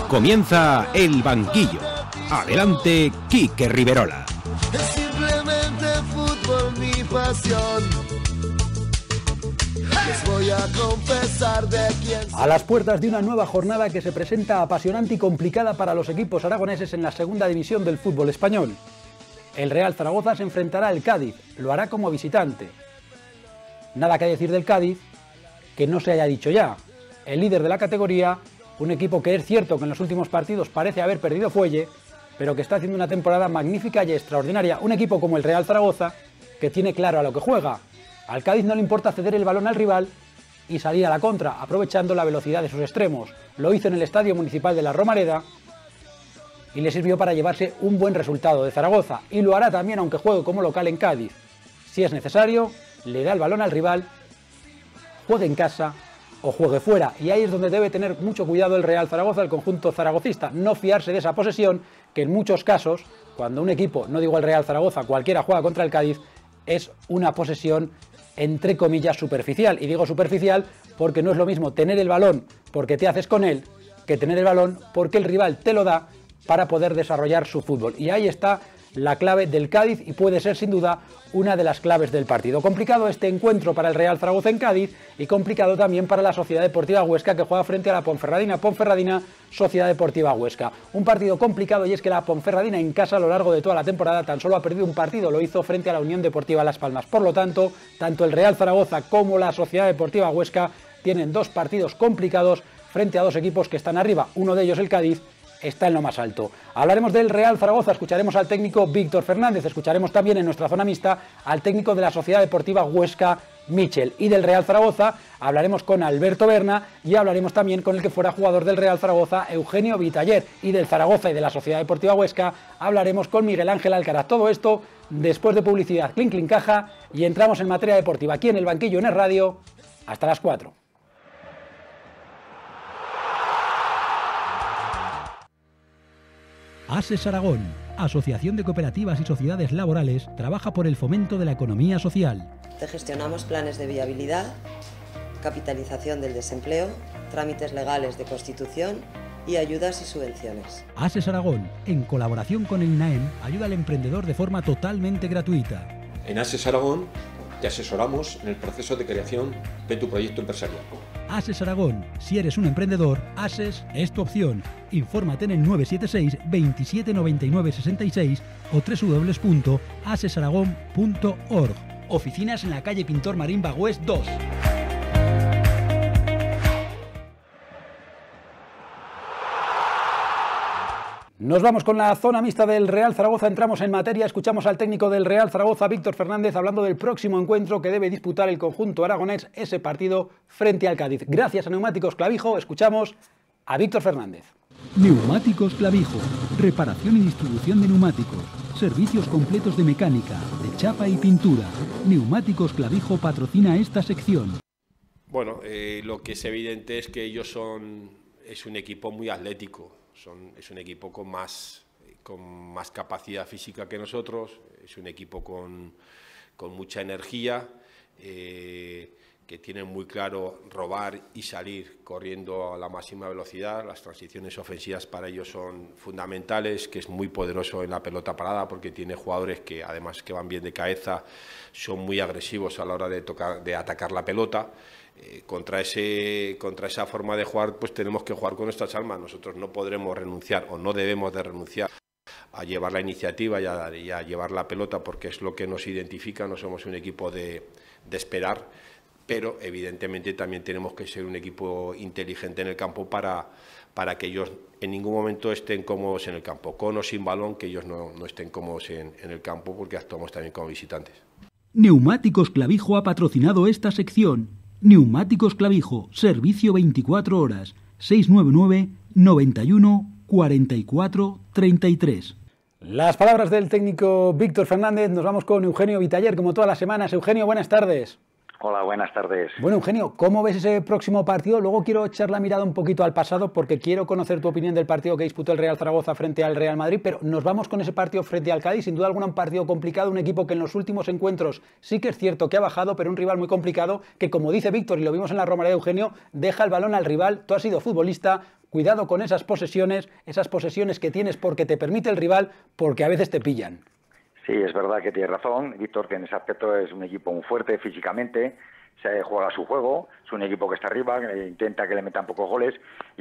Comienza El Banquillo. Adelante, Quique Riverola. Es simplemente fútbol mi pasión. Les voy a confesar de quién soy. A las puertas de una nueva jornada que se presenta apasionante y complicada para los equipos aragoneses en la segunda división del fútbol español. El Real Zaragoza se enfrentará al Cádiz, lo hará como visitante. Nada que decir del Cádiz que no se haya dicho ya. El líder de la categoría, un equipo que es cierto que en los últimos partidos parece haber perdido fuelle, pero que está haciendo una temporada magnífica y extraordinaria. Un equipo como el Real Zaragoza, que tiene claro a lo que juega. Al Cádiz no le importa ceder el balón al rival y salir a la contra, aprovechando la velocidad de sus extremos. Lo hizo en el Estadio Municipal de la Romareda y le sirvió para llevarse un buen resultado de Zaragoza. Y lo hará también aunque juegue como local en Cádiz. Si es necesario, le da el balón al rival, juegue en casa o juegue fuera. Y ahí es donde debe tener mucho cuidado el Real Zaragoza, el conjunto zaragocista. No fiarse de esa posesión, que en muchos casos, cuando un equipo, no digo el Real Zaragoza, cualquiera juega contra el Cádiz, es una posesión entre comillas superficial. Y digo superficial porque no es lo mismo tener el balón porque te haces con él, que tener el balón porque el rival te lo da para poder desarrollar su fútbol. Y ahí está la clave del Cádiz y puede ser sin duda una de las claves del partido. Complicado este encuentro para el Real Zaragoza en Cádiz y complicado también para la Sociedad Deportiva Huesca, que juega frente a la Ponferradina. Ponferradina, Sociedad Deportiva Huesca. Un partido complicado, y es que la Ponferradina en casa a lo largo de toda la temporada tan solo ha perdido un partido, lo hizo frente a la Unión Deportiva Las Palmas. Por lo tanto, tanto el Real Zaragoza como la Sociedad Deportiva Huesca tienen dos partidos complicados frente a dos equipos que están arriba. Uno de ellos, el Cádiz, está en lo más alto. Hablaremos del Real Zaragoza, escucharemos al técnico Víctor Fernández, escucharemos también en nuestra zona mixta al técnico de la Sociedad Deportiva Huesca, Michel, y del Real Zaragoza hablaremos con Alberto Berna y hablaremos también con el que fuera jugador del Real Zaragoza, Eugenio Vitaller, y del Zaragoza y de la Sociedad Deportiva Huesca hablaremos con Miguel Ángel Alcaraz. Todo esto después de publicidad, clink clink caja, y entramos en materia deportiva aquí en El Banquillo en el Radio hasta las 4. ASES Aragón, Asociación de Cooperativas y Sociedades Laborales, trabaja por el fomento de la economía social. Te gestionamos planes de viabilidad, capitalización del desempleo, trámites legales de constitución y ayudas y subvenciones. ASES Aragón, en colaboración con el INAEM, ayuda al emprendedor de forma totalmente gratuita. En ASES Aragón te asesoramos en el proceso de creación de tu proyecto empresarial. ASES Aragón, si eres un emprendedor, ASES es tu opción. Infórmate en el 976 27 99 66 o www.asesaragón.org. Oficinas en la calle Pintor Marín Bagüés 2. Nos vamos con la zona mixta del Real Zaragoza, entramos en materia, escuchamos al técnico del Real Zaragoza, Víctor Fernández, hablando del próximo encuentro que debe disputar el conjunto aragonés, ese partido frente al Cádiz. Gracias a Neumáticos Clavijo, escuchamos a Víctor Fernández. Neumáticos Clavijo, reparación y distribución de neumáticos, servicios completos de mecánica, de chapa y pintura. Neumáticos Clavijo patrocina esta sección. Bueno, lo que es evidente es que ellos es un equipo muy atlético. Es un equipo con más capacidad física que nosotros, es un equipo con mucha energía, que tienen muy claro robar y salir corriendo a la máxima velocidad. Las transiciones ofensivas para ellos son fundamentales, que es muy poderoso en la pelota parada porque tiene jugadores que además que van bien de cabeza, son muy agresivos a la hora de atacar la pelota. Contra esa forma de jugar, pues tenemos que jugar con nuestras armas. Nosotros no podremos renunciar o no debemos de renunciar a llevar la iniciativa y a llevar la pelota porque es lo que nos identifica. No somos un equipo de esperar, pero evidentemente también tenemos que ser un equipo inteligente en el campo para que ellos en ningún momento estén cómodos en el campo, con o sin balón, que ellos no estén cómodos en el campo porque actuamos también como visitantes. Neumáticos Clavijo ha patrocinado esta sección. Neumáticos Clavijo, servicio 24 horas, 699 91 44 33. Las palabras del técnico Víctor Fernández, nos vamos con Eugenio Vitaller, como todas las semanas. Eugenio, buenas tardes. Hola, buenas tardes. Bueno, Eugenio, ¿cómo ves ese próximo partido? Luego quiero echar la mirada un poquito al pasado porque quiero conocer tu opinión del partido que disputó el Real Zaragoza frente al Real Madrid, pero nos vamos con ese partido frente al Cádiz, sin duda alguna un partido complicado, un equipo que en los últimos encuentros sí que es cierto que ha bajado, pero un rival muy complicado que, como dice Víctor, y lo vimos en la Romareda de Eugenio, deja el balón al rival. Tú has sido futbolista, cuidado con esas posesiones que tienes porque te permite el rival, porque a veces te pillan. Sí, es verdad que tienes razón, Víctor, que en ese aspecto es un equipo muy fuerte físicamente, se juega su juego, es un equipo que está arriba, intenta que le metan pocos goles y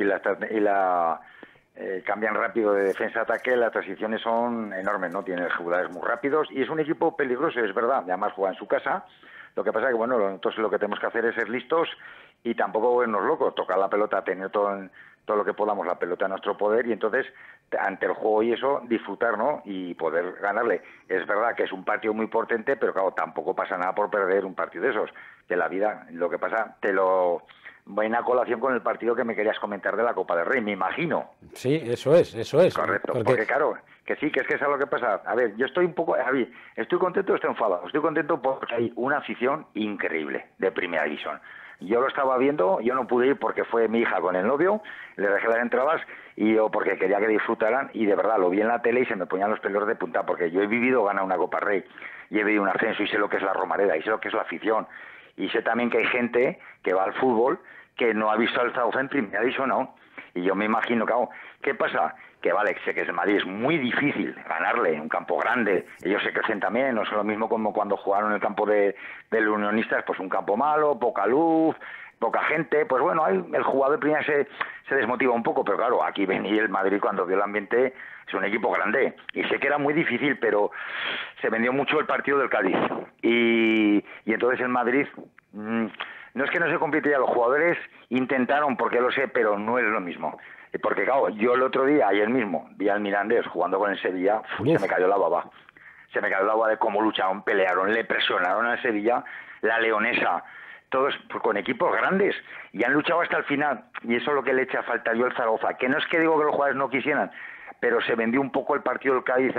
cambian rápido de defensa a ataque, las transiciones son enormes, ¿no? Tienen jugadores muy rápidos y es un equipo peligroso, es verdad, además juega en su casa. Lo que pasa es que, bueno, nosotros lo que tenemos que hacer es ser listos y tampoco volvernos locos, tocar la pelota, tener todo lo que podamos la pelota a nuestro poder y entonces ante el juego y eso disfrutar, ¿no? Y poder ganarle. Es verdad que es un partido muy potente, pero claro, tampoco pasa nada por perder un partido de esos. De la vida, lo que pasa, voy en a colación con el partido que me querías comentar de la Copa del Rey, me imagino. Sí, eso es. Correcto, porque claro, que sí, que es eso lo que pasa. A ver, yo estoy un poco, Javi, estoy contento, estoy enfadado. Estoy contento porque hay una afición increíble de Primera División. Yo lo estaba viendo, yo no pude ir porque fue mi hija con el novio, le dejé las entradas y yo porque quería que disfrutaran y de verdad lo vi en la tele y se me ponían los pelos de punta porque yo he vivido ganar una Copa Rey y he vivido un ascenso y sé lo que es la Romareda y sé lo que es la afición y sé también que hay gente que va al fútbol que no ha visto al Zaragoza en Primera División, ¿no? Y yo me imagino, claro, ¿qué pasa? Que vale, sé que el Madrid es muy difícil ganarle en un campo grande, ellos se crecen también, no es lo mismo como cuando jugaron en el campo del Unionistas, pues un campo malo, poca luz, poca gente, pues bueno, el jugador primero se desmotiva un poco, pero claro, aquí venía el Madrid cuando vio el ambiente, es un equipo grande, y sé que era muy difícil, pero se vendió mucho el partido del Cádiz, y entonces el Madrid... no es que no se compitiera, los jugadores intentaron, porque lo sé, pero no es lo mismo. Porque claro, yo el otro día, ayer mismo, vi al Mirandés jugando con el Sevilla, se me cayó la baba. Se me cayó la baba de cómo lucharon, pelearon, le presionaron al Sevilla, la Leonesa, todos con equipos grandes, y han luchado hasta el final. Y eso es lo que le echa a falta yo al Zaragoza. Que no es que digo que los jugadores no quisieran, pero se vendió un poco el partido del Cádiz,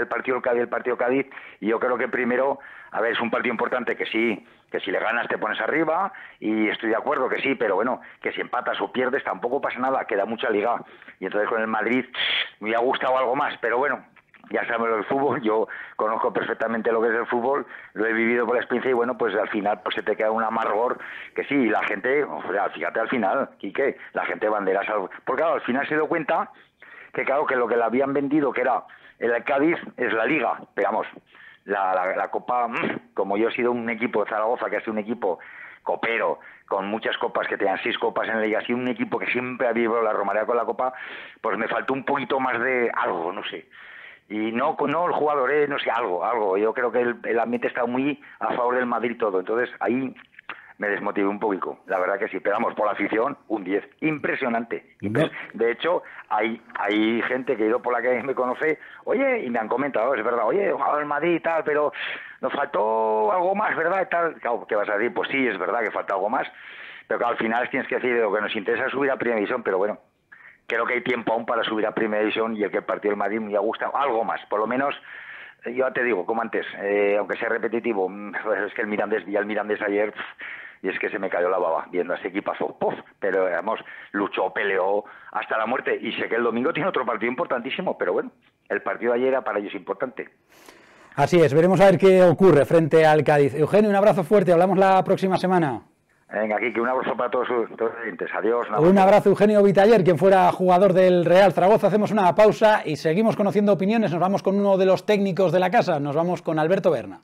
y yo creo que primero, a ver, es un partido importante que sí, que si le ganas te pones arriba, y estoy de acuerdo que sí, pero bueno, que si empatas o pierdes tampoco pasa nada, queda mucha liga, y entonces con el Madrid me ha gustado algo más, pero bueno, ya sabes lo del fútbol, yo conozco perfectamente lo que es el fútbol, lo he vivido por la experiencia y bueno, pues al final pues se te queda un amargor que sí, la gente, o sea, fíjate al final, Quique, la gente banderas, porque claro, al final se dio cuenta que claro, que lo que le habían vendido, que era el Cádiz, es la Liga, digamos, la Copa, como yo he sido un equipo de Zaragoza, que ha sido un equipo copero, con muchas copas, que tenían 6 copas en la Liga, ha sido un equipo que siempre ha vivido la Romareda con la Copa, pues me faltó un poquito más de algo, no sé. Y no el jugador, no sé, algo. Yo creo que el ambiente está muy a favor del Madrid todo, entonces ahí me desmotivé un poquito, la verdad que sí, pero vamos, por la afición, un 10, impresionante. De hecho, hay gente que ha ido por la calle y me conoce, oye, y me han comentado, es verdad, oye, jugado en Madrid y tal, pero nos faltó algo más, ¿verdad? Y tal. Claro, ¿qué vas a decir? Pues sí, es verdad que falta algo más, pero claro, al final tienes que decir lo que nos interesa es subir a Primera División, pero bueno, creo que hay tiempo aún para subir a Primera División y el que el partido del Madrid me ha gustado algo más, por lo menos. Yo te digo, como antes, aunque sea repetitivo, es que vi al Mirandés ayer y es que se me cayó la baba viendo a ese equipazo, pero digamos, luchó, peleó hasta la muerte y sé que el domingo tiene otro partido importantísimo, pero bueno, el partido de ayer era para ellos importante. Así es, veremos a ver qué ocurre frente al Cádiz. Eugenio, un abrazo fuerte, hablamos la próxima semana. Venga, Kiki, un abrazo para todos los oyentes. Adiós. Un abrazo, Eugenio Vitaller, quien fuera jugador del Real Zaragoza. Hacemos una pausa y seguimos conociendo opiniones. Nos vamos con uno de los técnicos de la casa, nos vamos con Alberto Berna.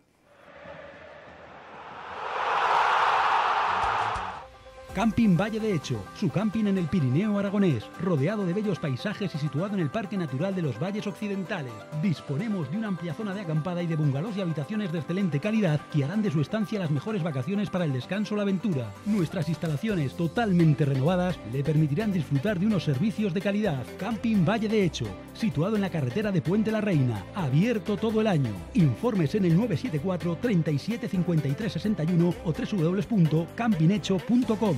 Camping Valle de Hecho, su camping en el Pirineo aragonés, rodeado de bellos paisajes y situado en el Parque Natural de los Valles Occidentales. Disponemos de una amplia zona de acampada y de bungalows y habitaciones de excelente calidad que harán de su estancia las mejores vacaciones para el descanso o la aventura. Nuestras instalaciones totalmente renovadas le permitirán disfrutar de unos servicios de calidad. Camping Valle de Hecho, situado en la carretera de Puente la Reina, abierto todo el año. Informes en el 974 37 53 61 o www.campinghecho.com.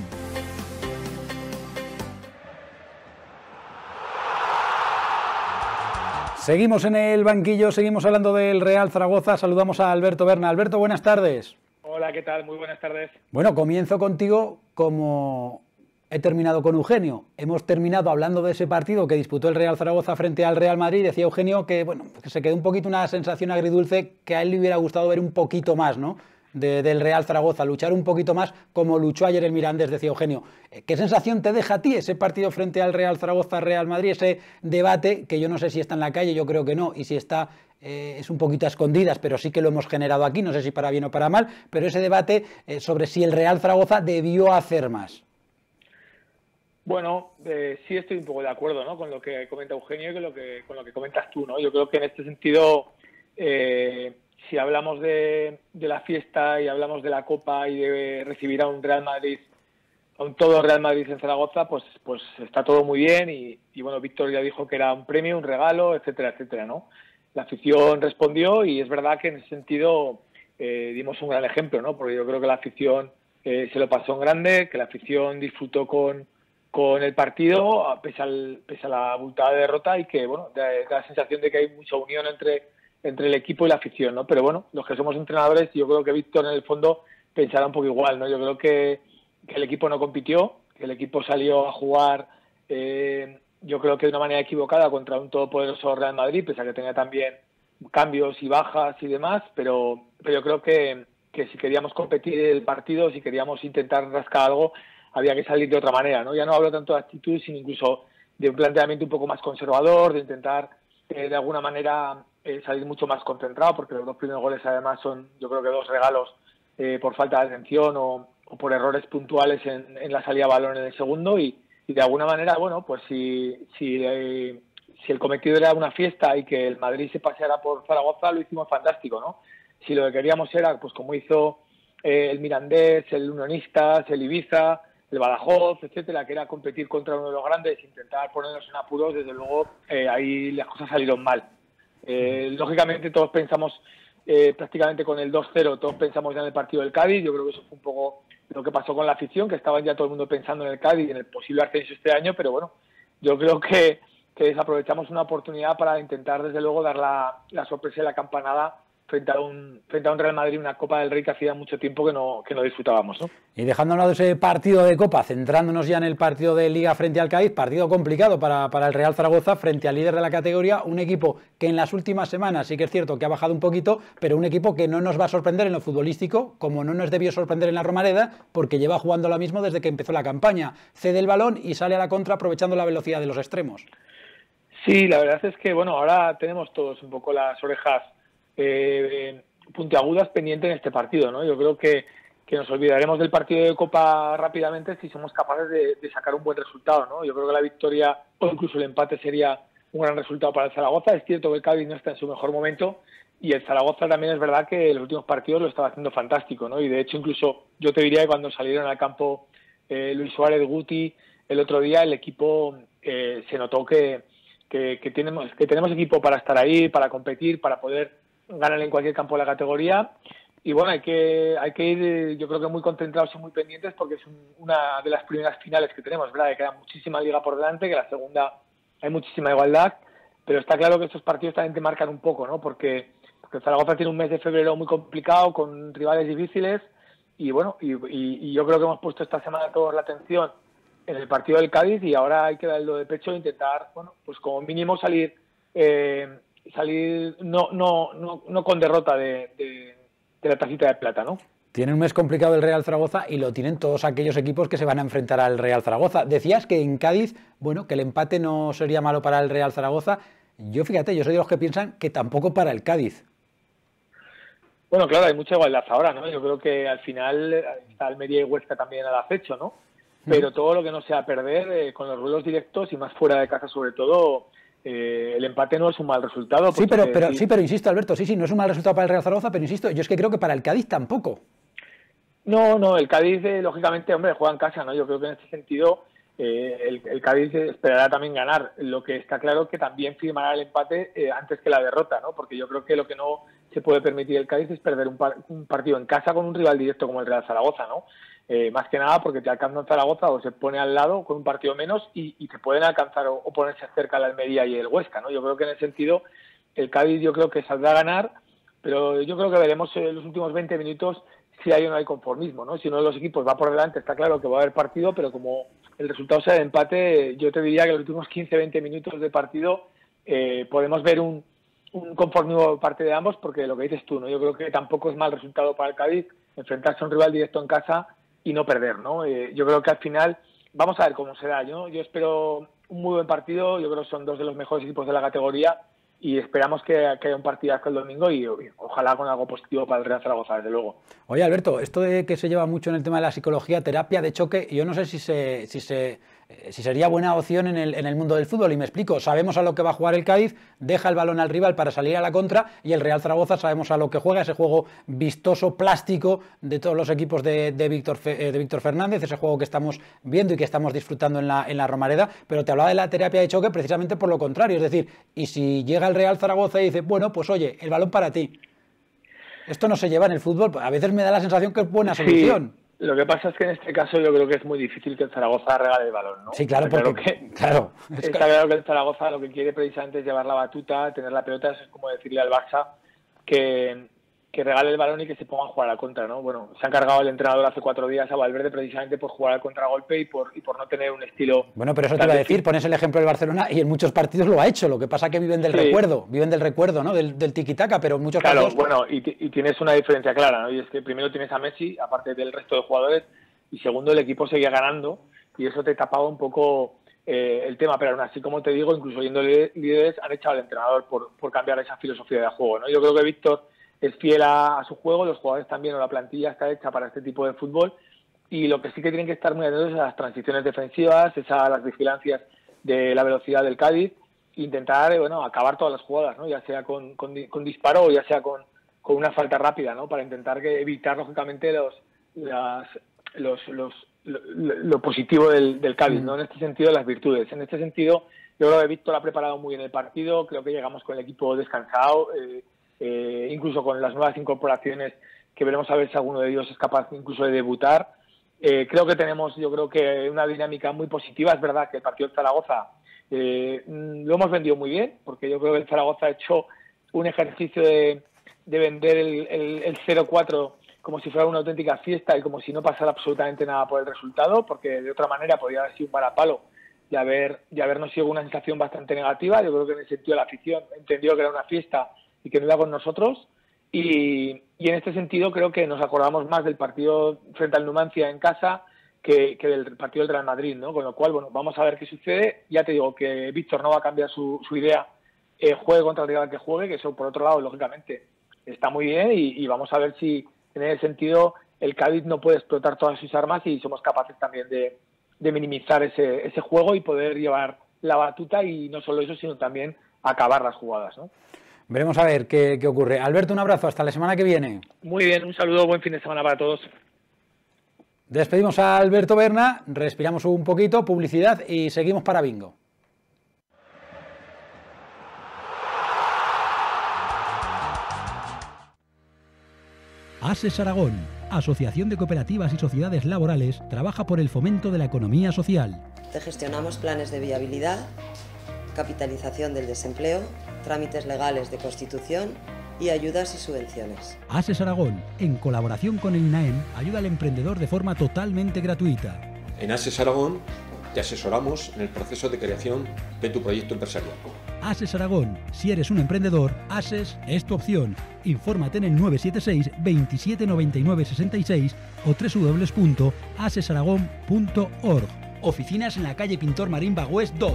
Seguimos en el banquillo, seguimos hablando del Real Zaragoza. Saludamos a Alberto Berna. Alberto, buenas tardes. Hola, ¿qué tal? Muy buenas tardes. Bueno, comienzo contigo como he terminado con Eugenio. Hemos terminado hablando de ese partido que disputó el Real Zaragoza frente al Real Madrid. Decía Eugenio que, bueno, que se quedó un poquito una sensación agridulce, que a él le hubiera gustado ver un poquito más, ¿no? del Real Zaragoza, luchar un poquito más como luchó ayer el Mirandés, decía Eugenio. ¿Qué sensación te deja a ti ese partido frente al Real Zaragoza-Real Madrid, ese debate que yo no sé si está en la calle, yo creo que no, y si está es un poquito a escondidas, pero sí que lo hemos generado aquí, no sé si para bien o para mal, pero ese debate sobre si el Real Zaragoza debió hacer más? Bueno, sí estoy un poco de acuerdo, ¿no?, con lo que comenta Eugenio y con lo que comentas tú, ¿no? Yo creo que en este sentido, si hablamos de la fiesta y hablamos de la Copa y de recibir a un Real Madrid, a un todo Real Madrid en Zaragoza, pues está todo muy bien y bueno, Víctor ya dijo que era un premio, un regalo, etcétera, etcétera, ¿no? La afición respondió y es verdad que en ese sentido dimos un gran ejemplo, ¿no? Porque yo creo que la afición se lo pasó en grande, que la afición disfrutó con el partido, pese a la abultada derrota, y que, bueno, da la sensación de que hay mucha unión entre el equipo y la afición, ¿no? Pero bueno, los que somos entrenadores, yo creo que Víctor en el fondo pensará un poco igual, ¿no? Yo creo que el equipo no compitió, que el equipo salió a jugar, yo creo que de una manera equivocada contra un todopoderoso Real Madrid, pese a que tenía también cambios y bajas y demás, pero yo creo que si queríamos competir el partido, si queríamos intentar rascar algo, había que salir de otra manera, ¿no? Ya no hablo tanto de actitud, sino incluso de un planteamiento un poco más conservador, de intentar de alguna manera salir mucho más concentrado, porque los dos primeros goles además son, yo creo que dos regalos por falta de atención o por errores puntuales en la salida de balón en el segundo, y de alguna manera, bueno, pues si el cometido era una fiesta y que el Madrid se paseara por Zaragoza, lo hicimos fantástico, ¿no? Si lo que queríamos era, pues como hizo el Mirandés, el Unionistas, el Ibiza, el Badajoz, etcétera, que era competir contra uno de los grandes, intentar ponernos en apuros, desde luego ahí las cosas salieron mal. Lógicamente todos pensamos, prácticamente con el 2-0, todos pensamos ya en el partido del Cádiz. Yo creo que eso fue un poco lo que pasó con la afición, que estaban ya todo el mundo pensando en el Cádiz y en el posible ascenso este año, pero bueno, yo creo que desaprovechamos una oportunidad para intentar desde luego dar la sorpresa y la campanada frente a un Real Madrid, una Copa del Rey que hacía mucho tiempo que no disfrutábamos, ¿no? Y dejándonos de ese partido de Copa, centrándonos ya en el partido de Liga frente al Cádiz, partido complicado para el Real Zaragoza frente al líder de la categoría, un equipo que en las últimas semanas sí que es cierto que ha bajado un poquito, pero un equipo que no nos va a sorprender en lo futbolístico, como no nos debió sorprender en la Romareda, porque lleva jugando lo mismo desde que empezó la campaña. Cede el balón y sale a la contra aprovechando la velocidad de los extremos. Sí, la verdad es que, bueno, ahora tenemos todos un poco las orejas puntiagudas pendientes en este partido, ¿no? Yo creo que nos olvidaremos del partido de Copa rápidamente si somos capaces de sacar un buen resultado, ¿no? Yo creo que la victoria o incluso el empate sería un gran resultado para el Zaragoza. Es cierto que el Cádiz no está en su mejor momento y el Zaragoza también es verdad que en los últimos partidos lo estaba haciendo fantástico, ¿no? Y de hecho incluso yo te diría que cuando salieron al campo Luis Suárez, Guti, el otro día el equipo se notó que tenemos equipo para estar ahí, para competir, para poder ganar en cualquier campo de la categoría. Y bueno, hay que ir, yo creo que muy concentrados y muy pendientes, porque es una de las primeras finales que tenemos, ¿verdad? Que queda muchísima liga por delante, que la segunda hay muchísima igualdad, pero está claro que estos partidos también te marcan un poco, ¿no? Porque Zaragoza tiene un mes de febrero muy complicado, con rivales difíciles, y bueno, y yo creo que hemos puesto esta semana todos la atención en el partido del Cádiz, y ahora hay que darlo de pecho e intentar, bueno, pues como mínimo salir no con derrota de la tacita de plata, ¿no? Tiene un mes complicado el Real Zaragoza y lo tienen todos aquellos equipos que se van a enfrentar al Real Zaragoza. Decías que en Cádiz, bueno, que el empate no sería malo para el Real Zaragoza. Yo soy de los que piensan que tampoco para el Cádiz. Bueno, claro, hay mucha igualdad ahora, ¿no? Yo creo que al final está Almería y Huesca también al acecho, ¿no? Pero todo lo que no sea perder con los duelos directos y más fuera de casa sobre todo, el empate no es un mal resultado. Sí, pero insisto, Alberto, sí, no es un mal resultado para el Real Zaragoza, pero insisto, yo es que creo que para el Cádiz tampoco. No, el Cádiz, lógicamente, hombre, juega en casa, ¿no? Yo creo que en este sentido el Cádiz esperará también ganar. Lo que está claro es que también firmará el empate antes que la derrota, ¿no? Porque yo creo que lo que no se puede permitir el Cádiz es perder un partido en casa con un rival directo como el Real Zaragoza, ¿no? Más que nada porque te alcanza Zaragoza o se pone al lado con un partido menos y te pueden alcanzar o ponerse cerca la Almería y el Huesca, ¿no? Yo creo que en ese sentido el Cádiz yo creo que saldrá a ganar, pero yo creo que veremos en los últimos 20 minutos si hay o no hay conformismo, ¿no? Si uno de los equipos va por delante, está claro que va a haber partido, pero como el resultado sea de empate, yo te diría que en los últimos 15-20 minutos de partido podemos ver un conformismo por parte de ambos, porque lo que dices tú, ¿no? Yo creo que tampoco es mal resultado para el Cádiz enfrentarse a un rival directo en casa y no perder, ¿no? Yo creo que al final vamos a ver cómo se da, ¿no? Yo espero un muy buen partido, yo creo que son dos de los mejores equipos de la categoría y esperamos que haya un partidazo el domingo y ojalá con algo positivo para el Real Zaragoza, desde luego. Oye, Alberto, esto de que se lleva mucho en el tema de la psicología, terapia de choque, yo no sé si sería buena opción en el mundo del fútbol, y me explico. Sabemos a lo que va a jugar el Cádiz, deja el balón al rival para salir a la contra, y el Real Zaragoza sabemos a lo que juega, ese juego vistoso, plástico de todos los equipos de Víctor Fernández, ese juego que estamos viendo y que estamos disfrutando en la Romareda, pero te hablaba de la terapia de choque precisamente por lo contrario, es decir, y si llega el Real Zaragoza y dice, bueno, pues oye, el balón para ti. Esto no se lleva en el fútbol, a veces me da la sensación que es buena solución. Sí. Lo que pasa es que en este caso yo creo que es muy difícil que el Zaragoza regale el balón, ¿no? Sí, claro, porque está claro que el Zaragoza lo que quiere precisamente es llevar la batuta, tener la pelota, es como decirle al Barça que regale el balón y que se ponga a jugar a la contra, ¿no? Bueno, se ha encargado el entrenador hace 4 días a Valverde precisamente por jugar al contragolpe y por no tener un estilo... Bueno, pero eso te iba a decir, pones el ejemplo del Barcelona y en muchos partidos lo ha hecho, lo que pasa es que viven del recuerdo, ¿no? Del tiki-taka, pero en muchos partidos... Claro, bueno, y tienes una diferencia clara, ¿no? Y es que primero tienes a Messi, aparte del resto de jugadores, y segundo el equipo seguía ganando y eso te tapaba un poco el tema, pero aún así, como te digo, incluso yendo líderes, han echado al entrenador por cambiar esa filosofía de juego, ¿no? Yo creo que Víctor es fiel a su juego, los jugadores también, o la plantilla está hecha para este tipo de fútbol, y lo que sí que tienen que estar muy atentos es a las transiciones defensivas, a las vigilancias de la velocidad del Cádiz, e intentar acabar todas las jugadas, ¿no? Ya sea con disparo o ya sea con una falta rápida, ¿no? Para intentar evitar lógicamente lo positivo del Cádiz, ¿no? En este sentido, las virtudes. En este sentido, yo creo que Víctor ha preparado muy bien el partido, creo que llegamos con el equipo descansado, incluso con las nuevas incorporaciones, que veremos a ver si alguno de ellos es capaz incluso de debutar. Creo que tenemos, yo creo que una dinámica muy positiva. Es verdad que el partido de Zaragoza lo hemos vendido muy bien, porque yo creo que el Zaragoza ha hecho un ejercicio de vender el 0-4 como si fuera una auténtica fiesta y como si no pasara absolutamente nada por el resultado, porque de otra manera podría haber sido un varapalo y habernos sido una sensación bastante negativa. Yo creo que en el sentido de la afición entendió que era una fiesta y que no iba con nosotros, y en este sentido creo que nos acordamos más del partido frente al Numancia en casa que del partido del Real Madrid, ¿no? Con lo cual, bueno, vamos a ver qué sucede. Ya te digo que Víctor no va a cambiar su idea, juegue contra el rival que juegue, que eso por otro lado, lógicamente, está muy bien, y vamos a ver si en ese sentido el Cádiz no puede explotar todas sus armas y somos capaces también de minimizar ese juego y poder llevar la batuta, y no solo eso, sino también acabar las jugadas, ¿no? Veremos a ver qué ocurre. Alberto, un abrazo, hasta la semana que viene. Muy bien, un saludo, buen fin de semana para todos. Despedimos a Alberto Berna, respiramos un poquito, publicidad y seguimos para Bingo. ASES Aragón, Asociación de Cooperativas y Sociedades Laborales, trabaja por el fomento de la economía social. Te gestionamos planes de viabilidad, capitalización del desempleo, trámites legales de constitución y ayudas y subvenciones. ASES Aragón, en colaboración con el INAEM, ayuda al emprendedor de forma totalmente gratuita. En ASES Aragón te asesoramos en el proceso de creación de tu proyecto empresarial. ASES Aragón, si eres un emprendedor, ASES es tu opción. Infórmate en el 976 27 99 66 o www.asesaragón.org. Oficinas en la calle Pintor Marín Bagüés 2.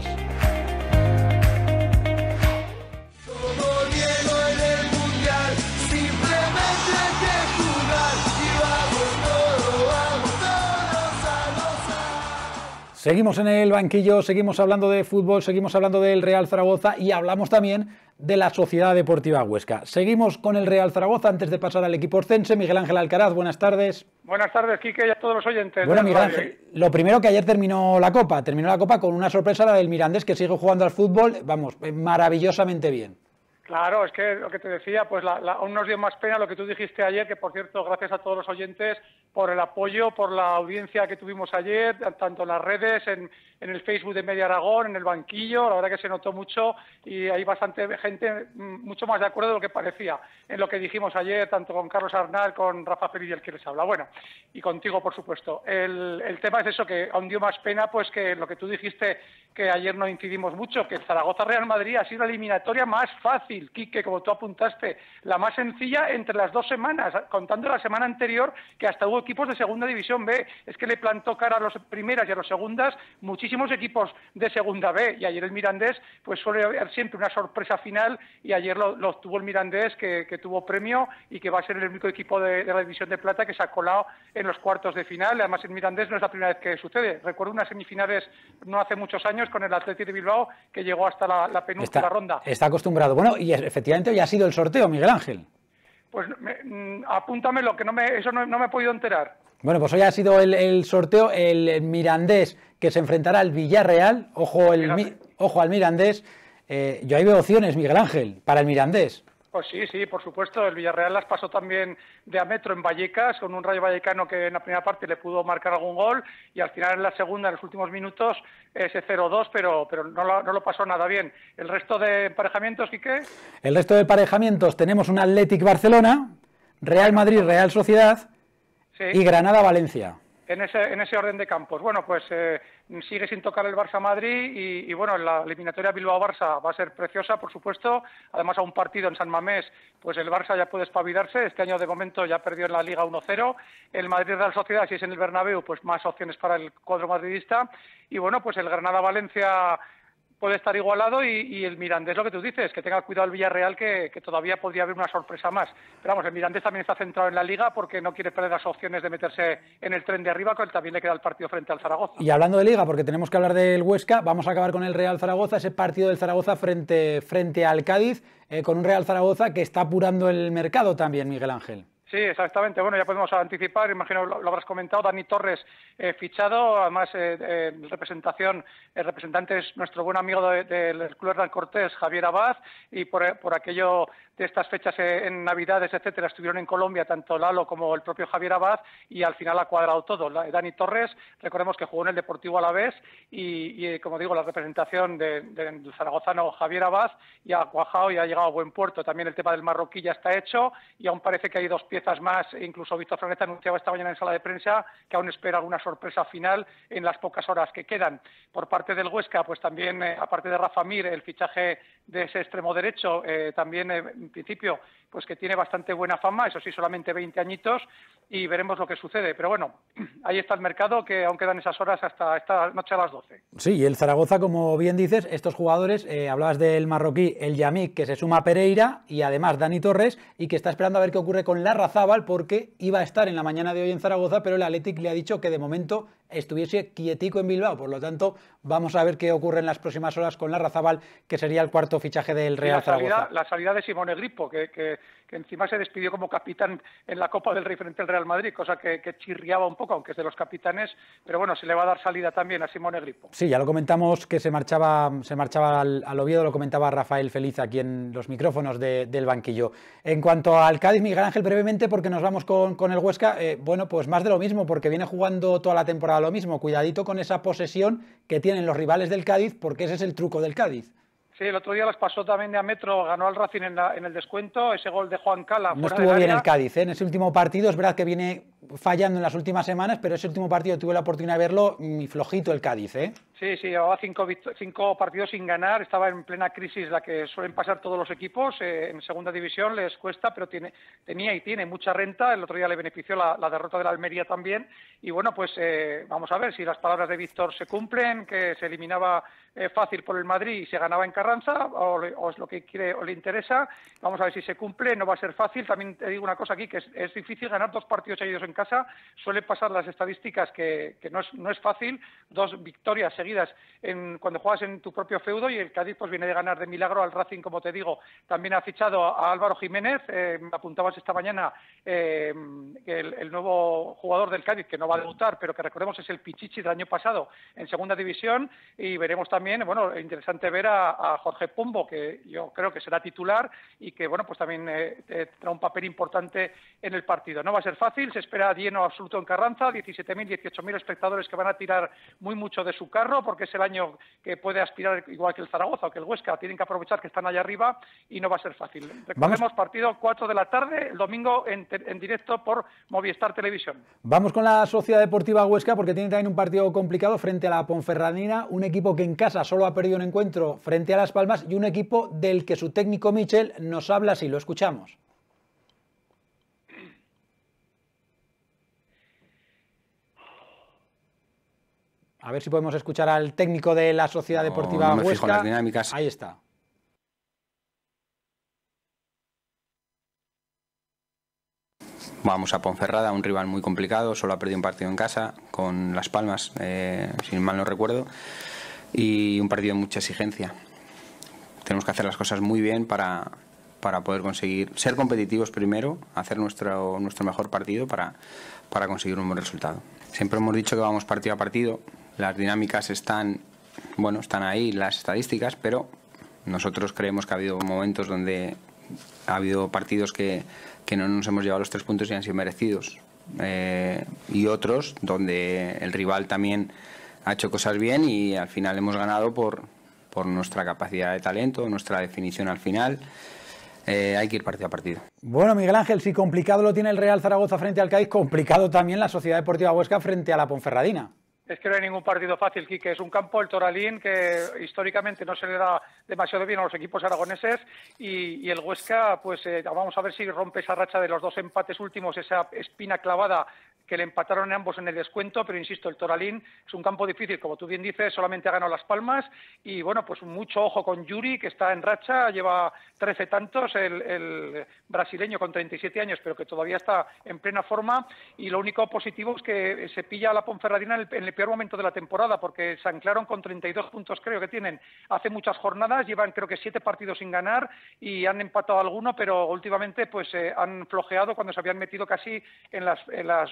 Seguimos en el banquillo, seguimos hablando de fútbol, seguimos hablando del Real Zaragoza y hablamos también de la Sociedad Deportiva Huesca. Seguimos con el Real Zaragoza antes de pasar al equipo orcense. Miguel Ángel Alcaraz, buenas tardes. Buenas tardes, Quique, y a todos los oyentes. Bueno, Miguel Ángel, lo primero que ayer terminó la Copa con una sorpresa, la del Mirandés, que sigue jugando al fútbol, vamos, maravillosamente bien. Claro, es que lo que te decía, pues aún nos dio más pena lo que tú dijiste ayer, que por cierto, gracias a todos los oyentes por el apoyo, por la audiencia que tuvimos ayer, tanto en las redes, en el Facebook de Media Aragón, en el banquillo. La verdad que se notó mucho y hay bastante gente mucho más de acuerdo de lo que parecía en lo que dijimos ayer, tanto con Carlos Arnal, con Rafa Feliz y el que les habla. Bueno, y contigo, por supuesto. El tema es eso, que aún dio más pena, pues que lo que tú dijiste, que ayer no incidimos mucho, que el Zaragoza-Real Madrid ha sido la eliminatoria más fácil fácil, Quique, como tú apuntaste, la más sencilla entre las 2 semanas, contando la semana anterior, que hasta hubo equipos de segunda división B. Es que le plantó cara a los primeras y a los segundas muchísimos equipos de segunda B, y ayer el Mirandés pues suele haber siempre una sorpresa final, y ayer lo obtuvo el Mirandés, que tuvo premio y que va a ser el único equipo de la división de plata que se ha colado en los cuartos de final. Además, el Mirandés no es la primera vez que sucede. Recuerdo unas semifinales no hace muchos años con el Athletic de Bilbao, que llegó hasta la penúltima ronda. Está acostumbrado. Bueno, y efectivamente hoy ha sido el sorteo, Miguel Ángel. Pues apúntamelo, que no me he podido enterar. Bueno, pues hoy ha sido el sorteo, el Mirandés que se enfrentará al Villarreal. Ojo al Mirandés. Yo ahí veo opciones, Miguel Ángel, para el Mirandés. Pues sí, por supuesto. El Villarreal las pasó también de a metro en Vallecas, con un Rayo Vallecano que en la primera parte le pudo marcar algún gol, y al final en la segunda, en los últimos minutos, ese 0-2, pero no lo pasó nada bien. ¿El resto de emparejamientos, Quique? El resto de emparejamientos tenemos un Athletic Barcelona, Real Madrid, Real Sociedad y Granada Valencia. En ese orden de campos. Bueno, pues sigue sin tocar el Barça-Madrid y bueno, la eliminatoria Bilbao-Barça va a ser preciosa, por supuesto. Además, a un partido en San Mamés, pues el Barça ya puede espabilarse. Este año, de momento, ya perdió en la Liga 1-0. El Madrid-Real Sociedad, si es en el Bernabéu, pues más opciones para el cuadro madridista. Y bueno, pues el Granada-Valencia puede estar igualado, y el Mirandés, lo que tú dices, que tenga cuidado el Villarreal, que todavía podría haber una sorpresa más. Pero vamos, el Mirandés también está centrado en la Liga porque no quiere perder las opciones de meterse en el tren de arriba, que también le queda el partido frente al Zaragoza. Y hablando de Liga, porque tenemos que hablar del Huesca, vamos a acabar con el Real Zaragoza, ese partido del Zaragoza frente al Cádiz, con un Real Zaragoza que está apurando el mercado también, Miguel Ángel. Sí, exactamente. Bueno, ya podemos anticipar, imagino lo habrás comentado, Dani Torres fichado, además el representante es nuestro buen amigo del Club Hernán Cortés, Javier Abad, y por aquello de estas fechas en Navidades, etcétera, estuvieron en Colombia tanto Lalo como el propio Javier Abad, y al final ha cuadrado todo. Dani Torres, recordemos que jugó en el Deportivo Alavés, y como digo, la representación del zaragozano Javier Abad ya ha cuajado y ha llegado a buen puerto. También el tema del marroquí ya está hecho, y aún parece que hay 2 piezas más. Incluso Víctor Franeta anunciaba esta mañana en sala de prensa que aún espera alguna sorpresa final en las pocas horas que quedan. Por parte del Huesca, pues también, aparte de Rafa Mir, el fichaje de ese extremo derecho, también en principio, pues que tiene bastante buena fama, eso sí, solamente 20 añitos, y veremos lo que sucede. Pero bueno, ahí está el mercado, que aún quedan esas horas hasta esta noche a las 12. Sí, y el Zaragoza, como bien dices, estos jugadores, hablabas del marroquí, el Yamik, que se suma a Pereira, y además Dani Torres, y que está esperando a ver qué ocurre con Larrazábal, porque iba a estar en la mañana de hoy en Zaragoza, pero el Athletic le ha dicho que de momento estuviese quietico en Bilbao. Por lo tanto, vamos a ver qué ocurre en las próximas horas con Larrazábal, que sería el cuarto fichaje del Real Zaragoza. La salida de Simone Grippo, que encima se despidió como capitán en la Copa del Rey frente al Real Madrid, cosa que chirriaba un poco, aunque es de los capitanes, pero bueno, se le va a dar salida también a Simone Grippo. Sí, ya lo comentamos, que se marchaba al Oviedo, lo comentaba Rafael Feliz aquí en los micrófonos del banquillo. En cuanto al Cádiz, Miguel Ángel, brevemente, porque nos vamos con el Huesca, bueno, pues más de lo mismo, porque viene jugando toda la temporada lo mismo. Cuidadito con esa posesión que tienen los rivales del Cádiz, porque ese es el truco del Cádiz. Sí, el otro día las pasó también de a metro, ganó al Racing en el descuento, ese gol de Juan Cala. No estuvo bien el Cádiz, ¿eh? En ese último partido, es verdad que viene fallando en las últimas semanas, pero ese último partido tuve la oportunidad de verlo y flojito el Cádiz, ¿eh? Sí, llevaba 5 partidos sin ganar, estaba en plena crisis, la que suelen pasar todos los equipos, en segunda división les cuesta, pero tenía y tiene mucha renta. El otro día le benefició la derrota de la Almería también, y bueno, pues vamos a ver si las palabras de Víctor se cumplen, que se eliminaba fácil por el Madrid y se ganaba en Carranza, o es lo que quiere o le interesa. Vamos a ver si se cumple, no va a ser fácil. También te digo una cosa aquí, que es difícil ganar 2 partidos seguidos en casa. Suele pasar las estadísticas que no es fácil, 2 victorias seguidas cuando juegas en tu propio feudo, y el Cádiz pues viene de ganar de milagro al Racing, como te digo. También ha fichado a Álvaro Jiménez, me apuntabas esta mañana, el nuevo jugador del Cádiz, que no va a debutar, pero que recordemos es el Pichichi del año pasado en segunda división, y veremos también, bueno, interesante ver a Jorge Pombo, que yo creo que será titular y que, bueno, pues también tendrá un papel importante en el partido. No va a ser fácil, se espera lleno absoluto en Carranza, 17.000, 18.000 espectadores que van a tirar muy mucho de su carro. aprovecharlo porque es el año que puede aspirar igual que el Zaragoza o que el Huesca. Tienen que aprovechar que están allá arriba y no va a ser fácil. Recordemos, partido 4 de la tarde, el domingo en directo por Movistar Televisión. Vamos con la Sociedad Deportiva Huesca porque tiene también un partido complicado frente a la Ponferradina, un equipo que en casa solo ha perdido un encuentro frente a Las Palmas y un equipo del que su técnico Michel nos habla así, lo escuchamos. A ver si podemos escuchar al técnico de la Sociedad Deportiva no me Huesca. fijo en las dinámicas. Ahí está. Vamos a Ponferrada, un rival muy complicado, solo ha perdido un partido en casa con Las Palmas, si mal no recuerdo, y un partido de mucha exigencia. Tenemos que hacer las cosas muy bien para poder conseguir ser competitivos primero, hacer nuestro mejor partido para conseguir un buen resultado. Siempre hemos dicho que vamos partido a partido, las dinámicas están ahí, las estadísticas, pero nosotros creemos que ha habido momentos donde ha habido partidos que no nos hemos llevado los 3 puntos y han sido merecidos, y otros donde el rival también ha hecho cosas bien y al final hemos ganado por nuestra capacidad de talento, nuestra definición al final. Hay que ir partido a partido. Bueno, Miguel Ángel, si complicado lo tiene el Real Zaragoza frente al Cádiz, complicado también la Sociedad Deportiva Huesca frente a la Ponferradina. Es que no hay ningún partido fácil, Quique. Es un campo, el Toralín, que históricamente no se le da demasiado bien a los equipos aragoneses y el Huesca, pues vamos a ver si rompe esa racha de los 2 empates últimos, esa espina clavada que le empataron ambos en el descuento, pero insisto, el Toralín es un campo difícil, como tú bien dices, solamente ha ganado Las Palmas y bueno, pues mucho ojo con Yuri, que está en racha, lleva 13 tantos, el brasileño con 37 años, pero que todavía está en plena forma, y lo único positivo es que se pilla a la Ponferradina en el peor momento de la temporada, porque se anclaron con 32 puntos, creo que tienen hace muchas jornadas, llevan creo que 7 partidos sin ganar y han empatado alguno, pero últimamente pues han flojeado cuando se habían metido casi en las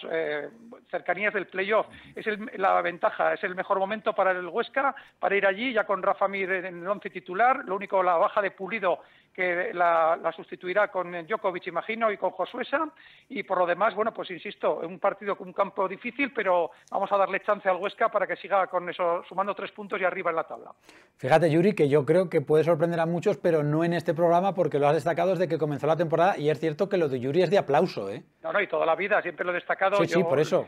cercanías del playoff. Es la ventaja, es el mejor momento para el Huesca, para ir allí ya con Rafa Mir en el 11 titular, lo único la baja de Pulido que la sustituirá con Djokovic, imagino, y con Josuesa, y por lo demás, bueno, pues insisto, un partido con un campo difícil, pero vamos a darle chance al Huesca para que siga con eso, sumando 3 puntos y arriba en la tabla. Fíjate, Yuri, que yo creo que puede sorprender a muchos, pero no en este programa, porque lo has destacado desde que comenzó la temporada, y es cierto que lo de Yuri es de aplauso, ¿eh? No, y toda la vida, siempre lo he destacado. Sí, por eso.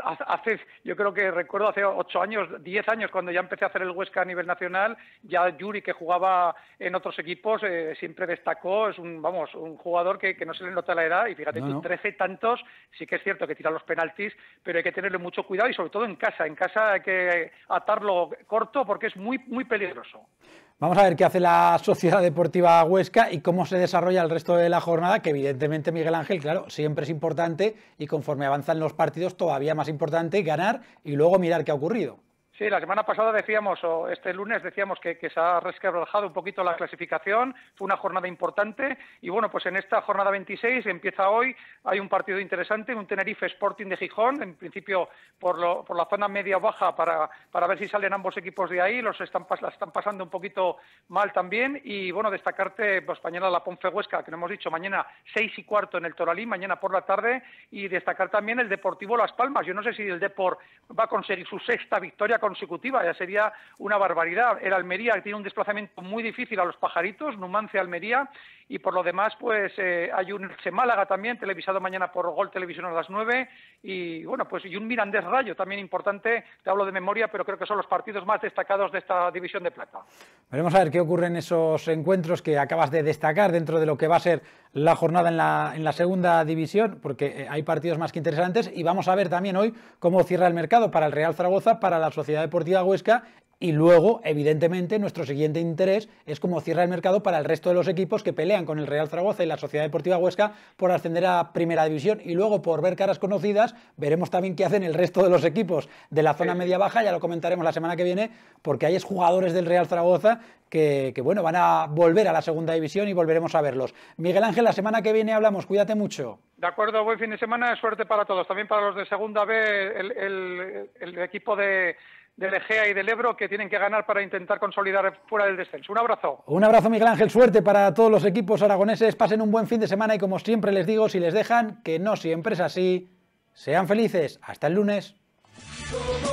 Yo creo que recuerdo hace 8 años, 10 años, cuando ya empecé a hacer el Huesca a nivel nacional, ya Yuri, que jugaba en otros equipos, siempre destacó, es un jugador que no se le nota la edad, y fíjate, 13 tantos, sí que es cierto que tira los penaltis, pero hay que tenerle mucho cuidado y sobre todo en casa hay que atarlo corto porque es muy, muy peligroso. Vamos a ver qué hace la Sociedad Deportiva Huesca y cómo se desarrolla el resto de la jornada, que evidentemente, Miguel Ángel, claro, siempre es importante y conforme avanzan los partidos todavía más importante ganar y luego mirar qué ha ocurrido. Sí, la semana pasada decíamos, o este lunes decíamos que se ha resquebrajado un poquito la clasificación, fue una jornada importante y bueno, pues en esta jornada 26 empieza hoy, hay un partido interesante, un Tenerife Sporting de Gijón, en principio por la zona media-baja para ver si salen ambos equipos de ahí, la están pasando un poquito mal también y bueno, destacarte pues mañana la Ponfe Huesca, que no hemos dicho, mañana 6:15 en el Toralín, mañana por la tarde, y destacar también el Deportivo Las Palmas. Yo no sé si el Depor va a conseguir su 6ª victoria consecutiva, ya sería una barbaridad. El Almería tiene un desplazamiento muy difícil a los Pajaritos, Numancia-Almería, y por lo demás pues hay un Málaga también, televisado mañana por Gol Televisión a las 9, y bueno, pues y un Mirandés Rayo también importante, te hablo de memoria, pero creo que son los partidos más destacados de esta división de plata. Veremos a ver qué ocurre en esos encuentros que acabas de destacar dentro de lo que va a ser la jornada en la segunda división, porque hay partidos más que interesantes, y vamos a ver también hoy cómo cierra el mercado para el Real Zaragoza, para la Sociedad Deportiva Huesca, y luego, evidentemente, nuestro siguiente interés es cómo cierra el mercado para el resto de los equipos que pelean con el Real Zaragoza y la Sociedad Deportiva Huesca por ascender a Primera División, y luego, por ver caras conocidas, veremos también qué hacen el resto de los equipos de la zona media-baja, ya lo comentaremos la semana que viene, porque hay jugadores del Real Zaragoza que bueno, van a volver a la segunda división y volveremos a verlos. Miguel Ángel, la semana que viene hablamos, cuídate mucho. De acuerdo, buen fin de semana, suerte para todos, también para los de segunda B, el equipo del Egea y del Ebro, que tienen que ganar para intentar consolidar fuera del descenso. Un abrazo. Un abrazo, Miguel Ángel, suerte para todos los equipos aragoneses, pasen un buen fin de semana y como siempre les digo, si les dejan, que no siempre es así, sean felices, hasta el lunes.